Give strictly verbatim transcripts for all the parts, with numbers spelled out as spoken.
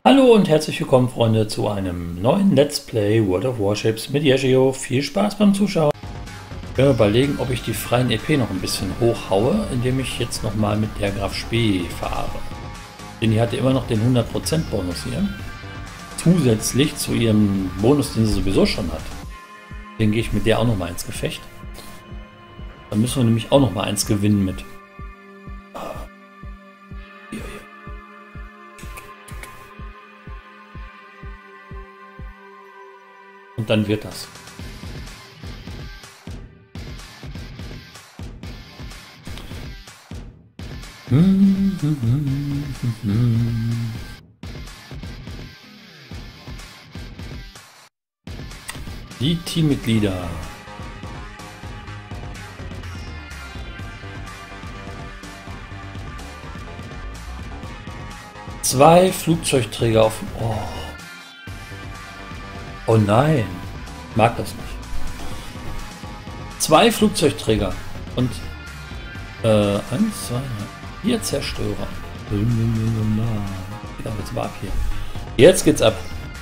Hallo und herzlich willkommen, Freunde, zu einem neuen Let's Play World of Warships mit Yeshio. Viel Spaß beim Zuschauen. Ich werde überlegen, ob ich die freien E P noch ein bisschen hochhaue, indem ich jetzt nochmal mit der Graf Spee fahre. Denn die hatte immer noch den hundert Prozent Bonus hier. Zusätzlich zu ihrem Bonus, den sie sowieso schon hat. Den gehe ich mit der auch nochmal ins Gefecht. Dann müssen wir nämlich auch nochmal eins gewinnen mit. Hier, hier. Und dann wird das. Die Teammitglieder. Zwei Flugzeugträger auf... Oh. Oh nein, ich mag das nicht. Zwei Flugzeugträger und äh, eins, zwei, vier Zerstörer. Ja, jetzt mal ab hier. Jetzt geht's ab.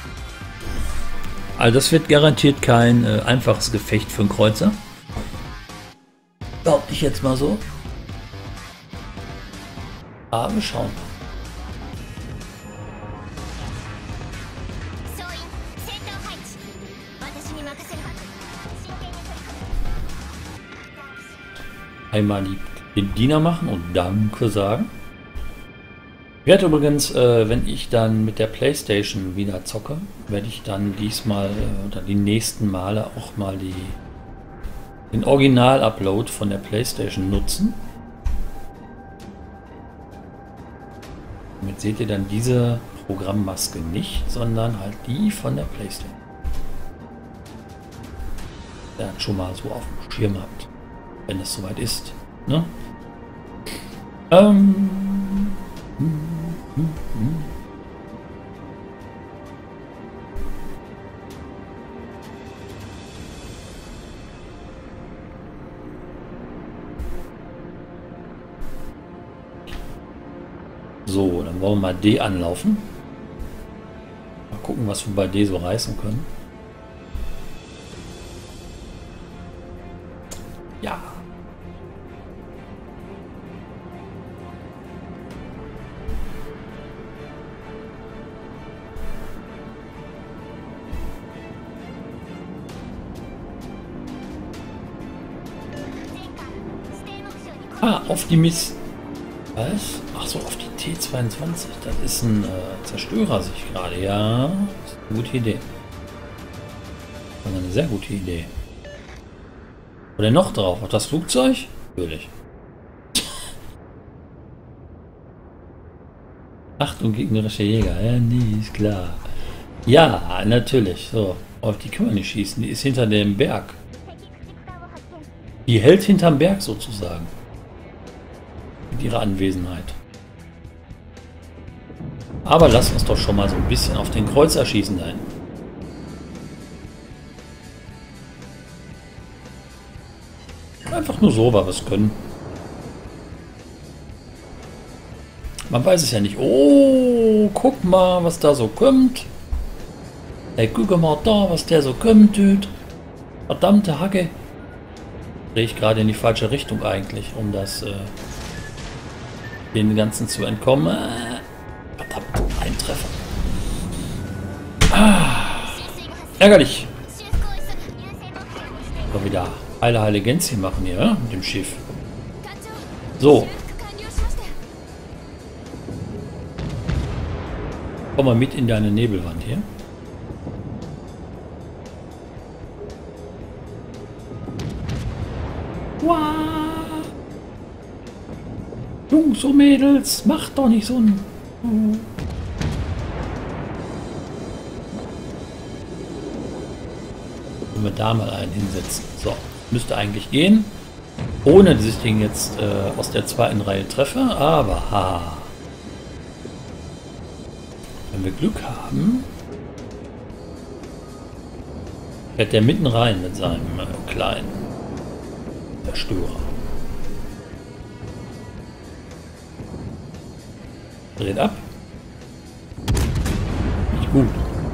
Also das wird garantiert kein äh, einfaches Gefecht für einen Kreuzer. Behaupte ich jetzt mal so. Aber wir schauen. Einmal die, den Diener machen und Danke sagen. Ich werde übrigens, äh, wenn ich dann mit der PlayStation wieder zocke, werde ich dann diesmal äh, oder die nächsten Male auch mal die, den Original-Upload von der PlayStation nutzen. Damit seht ihr dann diese Programmmaske nicht, sondern halt die von der PlayStation. Der hat schon mal so auf dem Schirm habt. Wenn es soweit ist. Ne? Ähm. Hm, hm, hm. So, dann wollen wir mal D anlaufen. Mal gucken, was wir bei D so reißen können. Ja. Ah, auf die Miss... Was? Ach so, auf die T zweiundzwanzig. Das ist ein äh, Zerstörer, sich gerade. Ja, das ist eine gute Idee. Das ist eine sehr gute Idee. Oder noch drauf? Auf das Flugzeug? Natürlich. Achtung, gegnerische Jäger. Ja, nee, ist klar. Ja, natürlich. So, auf die können wir nicht schießen. Die ist hinter dem Berg. Die hält hinterm Berg sozusagen. Mit ihrer Anwesenheit. Aber lass uns doch schon mal so ein bisschen auf den Kreuzer schießen dahin. Einfach nur so, weil wir es können. Man weiß es ja nicht. Oh, guck mal, was da so kommt. Ey, guck mal da, was der so kommt, Dude. Verdammte Hacke. Drehe ich gerade in die falsche Richtung eigentlich, um das äh, den Ganzen zu entkommen. Äh, verdammt, ein Treffer. Ah, ärgerlich. So, wieder heile heile Gänschen machen hier, ja? Mit dem Schiff. So. Komm mal mit in deine Nebelwand hier. Wow. Jungs und Mädels, macht doch nicht so ein... Können wir da mal einen hinsetzen. So, müsste eigentlich gehen. Ohne dass ich den jetzt äh, aus der zweiten Reihe treffe, aber ha. Wenn wir Glück haben, fährt der mitten rein mit seinem äh, kleinen Zerstörer. Dreht ab. Gut.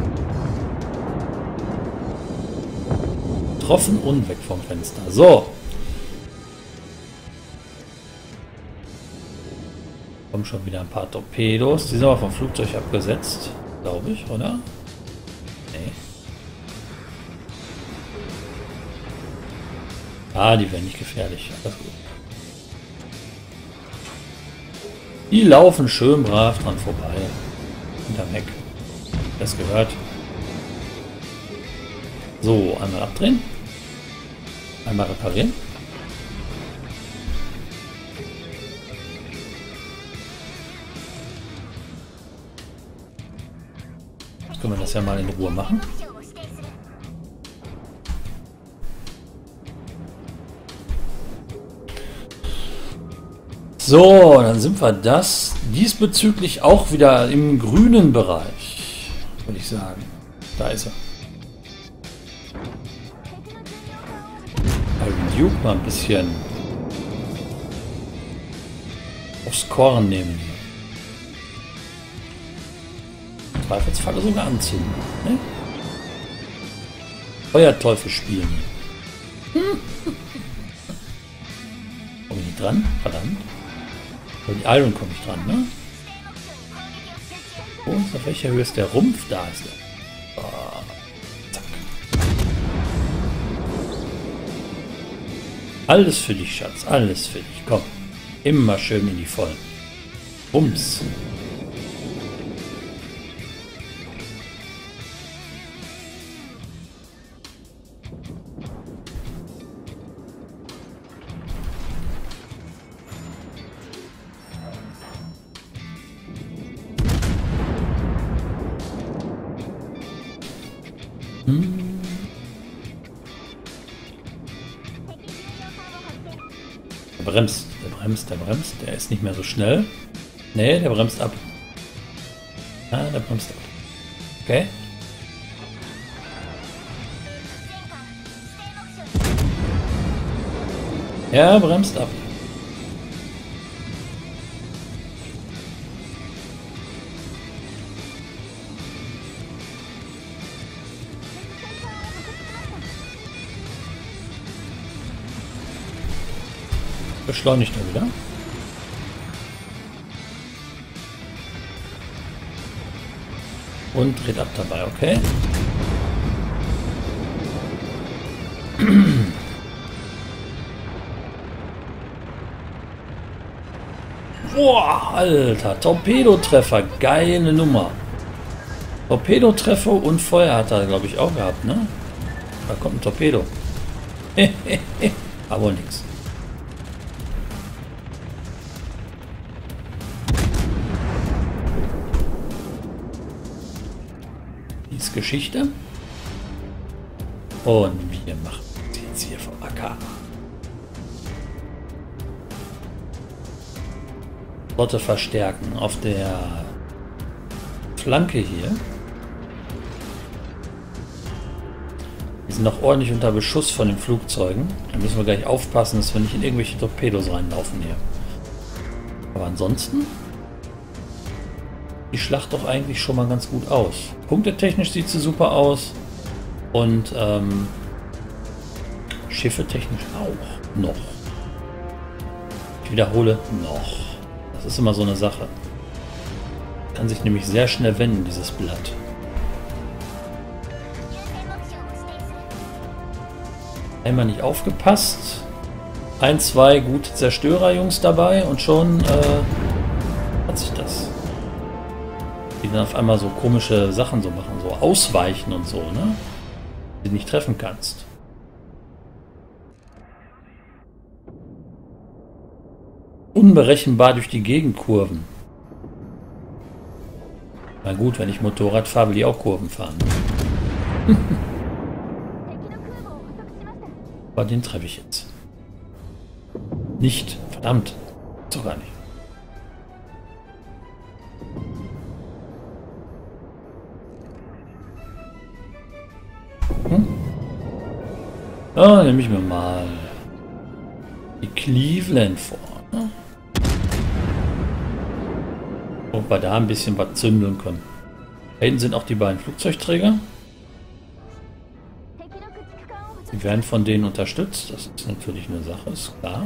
Getroffen und weg vom Fenster. So. Kommen schon wieder ein paar Torpedos. Die sind aber vom Flugzeug abgesetzt. Glaube ich, oder? Nee. Ah, die werden nicht gefährlich. Alles gut. Die laufen schön brav dran vorbei. Hinterm Heck. Das gehört. So, einmal abdrehen. Einmal reparieren. Jetzt können wir das ja mal in Ruhe machen. So, dann sind wir das diesbezüglich auch wieder im grünen Bereich, würde ich sagen. Da ist er. Iron Duke mal ein bisschen aufs Korn nehmen. Im Zweifelsfalle sogar anzünden. Ne? Feuerteufel spielen. Komme ich nicht dran? Verdammt. Aber die Iron komme ich dran, ne? Und auf welcher Höhe ist der Rumpf? Da ist er. Oh, zack. Alles für dich, Schatz. Alles für dich. Komm. Immer schön in die Vollen. Bums. Der bremst, der bremst, der bremst. Der ist nicht mehr so schnell. Nee, der bremst ab. Ah, der bremst ab. Okay. Ja, bremst ab. Beschleunigt er wieder. Und dreht ab dabei, okay. Boah, Alter, Torpedotreffer, geile Nummer. Torpedotreffer und Feuer hat er, glaube ich, auch gehabt, ne? Da kommt ein Torpedo. Aber nichts. Geschichte. Und wir machen jetzt hier vom A K. Flotte verstärken auf der Flanke hier. Wir sind noch ordentlich unter Beschuss von den Flugzeugen. Da müssen wir gleich aufpassen, dass wir nicht in irgendwelche Torpedos reinlaufen hier. Aber ansonsten die Schlacht doch eigentlich schon mal ganz gut aus. Punktetechnisch sieht sie super aus. Und ähm, Schiffe technisch auch noch. Ich wiederhole, noch. Das ist immer so eine Sache. Kann sich nämlich sehr schnell wenden, dieses Blatt. Einmal nicht aufgepasst. Ein, zwei gute Zerstörerjungs dabei und schon äh, hat sich das. Die dann auf einmal so komische Sachen so machen, so ausweichen und so, ne? Die du nicht treffen kannst. Unberechenbar durch die Gegend kurven. Na gut, wenn ich Motorrad fahre, will ich auch Kurven fahren. Aber den treffe ich jetzt. Nicht. Verdammt. Doch gar nicht. Hm? Ah, nehme ich mir mal die Cleveland vor. Ne? Ob wir da ein bisschen was zündeln können. Da hinten sind auch die beiden Flugzeugträger. Die werden von denen unterstützt. Das ist natürlich eine Sache, ist klar.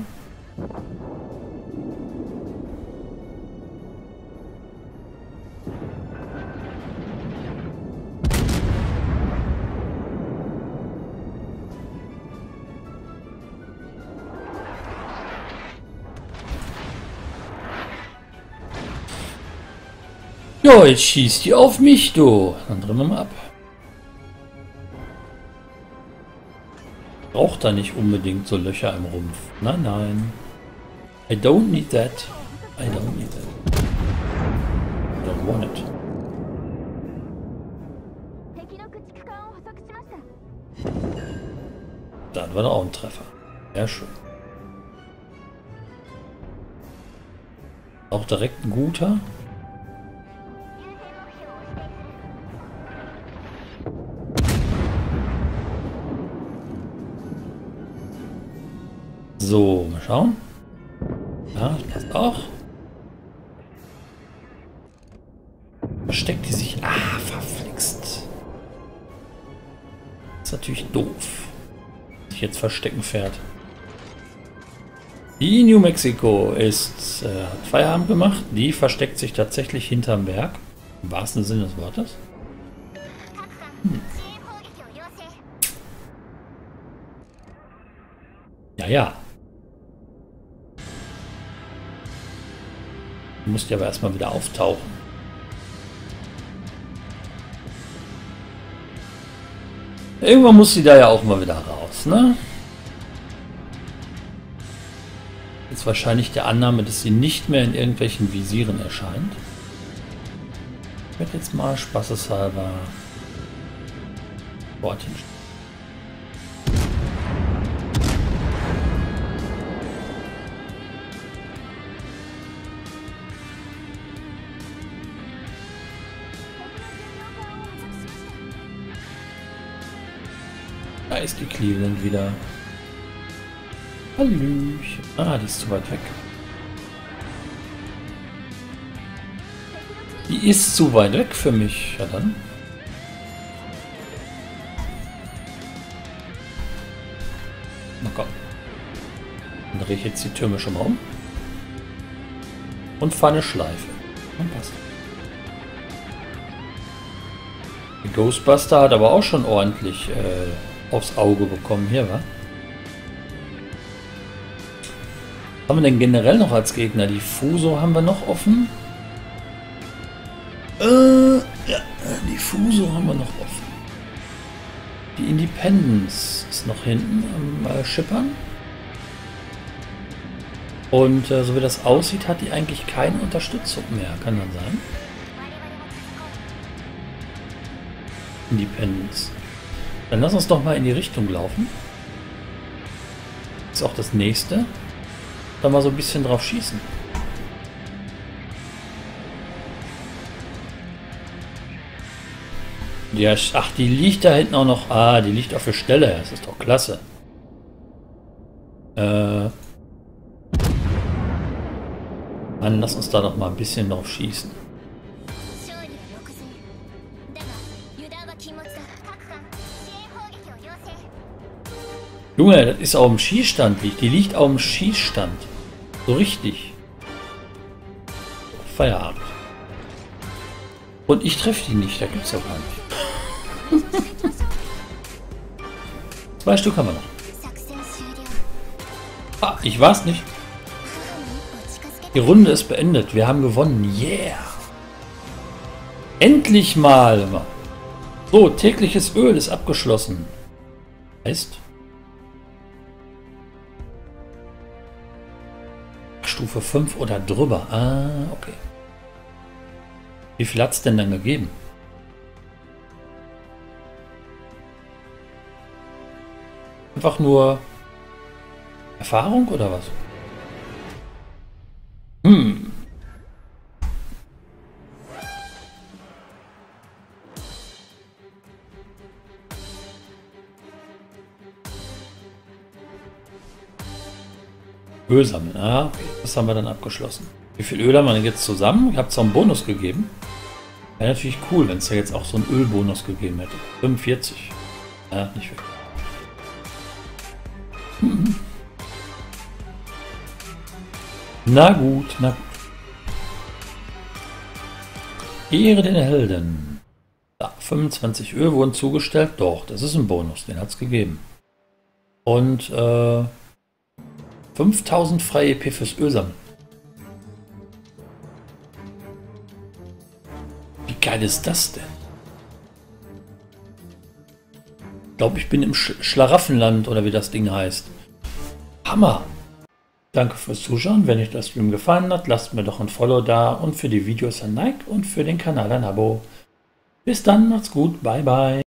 Ja, jetzt schießt die auf mich, du. Dann drehen wir mal ab. Braucht da nicht unbedingt so Löcher im Rumpf. Nein, nein. I don't need that. I don't need that. I don't want it. Dann war doch auch ein Treffer. Sehr schön. Auch direkt ein guter. So, mal schauen. Ja, das passt auch. Versteckt die sich? Ah, verflixt. Das ist natürlich doof. Sich jetzt verstecken fährt. Die New Mexico ist äh, hat Feierabend gemacht. Die versteckt sich tatsächlich hinterm Berg. Im wahrsten Sinne des Wortes. Hm. Ja, ja. Du musst ja aber erstmal wieder auftauchen. Irgendwann muss sie da ja auch mal wieder raus, ne? Jetzt wahrscheinlich der Annahme, dass sie nicht mehr in irgendwelchen Visieren erscheint. Ich werde jetzt mal spaßeshalber dorthin stellen. Da ist die Cleveland wieder. Hallöchen. Ah, die ist zu weit weg. Die ist zu weit weg für mich. Ja dann. Na komm. Dann drehe ich jetzt die Türme schon mal um. Und fahre eine Schleife. Und passt. Die Ghostbuster hat aber auch schon ordentlich äh, aufs Auge bekommen. Hier, wa? Was haben wir denn generell noch als Gegner? Die Fuso haben wir noch offen. Äh, ja, die Fuso haben wir noch offen. Die Independence ist noch hinten am äh, Schippern. Und äh, so wie das aussieht, hat die eigentlich keine Unterstützung mehr. Kann das sein? Independence. Dann lass uns doch mal in die Richtung laufen. Ist auch das nächste. Dann mal so ein bisschen drauf schießen. Ja, ach, die liegt da hinten auch noch. Ah, die liegt auf der Stelle. Das ist doch klasse. Äh. Mann, lass uns da doch mal ein bisschen drauf schießen. Junge, das ist auch im Schießstand liegt. Die liegt auch im Schießstand. So richtig. Feierabend. Und ich treffe die nicht. Da gibt's ja gar nicht. Zwei Stück haben wir noch. Ah, ich war's nicht. Die Runde ist beendet. Wir haben gewonnen. Yeah. Endlich mal. So, tägliches Öl ist abgeschlossen. Heißt... Stufe fünf oder drüber. Ah, okay. Wie viel hat es denn dann gegeben? Einfach nur Erfahrung oder was? Hm. Öl sammeln. Ah, okay. Das haben wir dann abgeschlossen. Wie viel Öl haben wir denn jetzt zusammen? Ich habe es auch einen Bonus gegeben. Wäre natürlich cool, wenn es da jetzt auch so einen Ölbonus gegeben hätte. fünfundvierzig. Ja, nicht wirklich. Hm. Na gut, na gut. Ehre den Helden. Ja, fünfundzwanzig Öl wurden zugestellt. Doch, das ist ein Bonus, den hat es gegeben. Und äh, fünftausend freie E P fürs Öl sammeln. Wie geil ist das denn? Ich glaube, ich bin im Sch Schlaraffenland oder wie das Ding heißt. Hammer! Danke fürs Zuschauen. Wenn euch das Stream gefallen hat, lasst mir doch ein Follow da und für die Videos ein Like und für den Kanal ein Abo. Bis dann, macht's gut, bye bye.